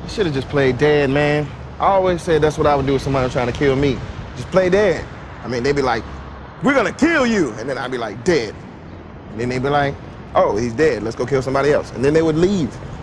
You should have just played dead, man. I always said that's what I would do if somebody was trying to kill me. Just play dead. I mean, they'd be like, we're gonna kill you. And then I'd be like, dead. And then they'd be like, oh, he's dead. Let's go kill somebody else. And then they would leave.